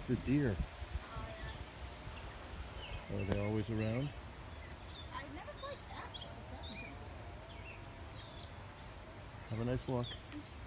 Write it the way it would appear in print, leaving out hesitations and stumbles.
The deer. Oh yeah. Are they always around? I've never quite that close. That's impressive. Have a nice walk. Oops.